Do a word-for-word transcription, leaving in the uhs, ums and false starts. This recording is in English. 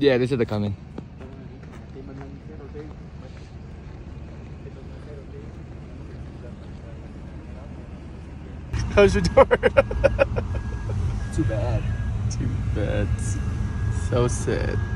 Yeah, they said they're coming. Close your door. Too bad. Too bad. So sad.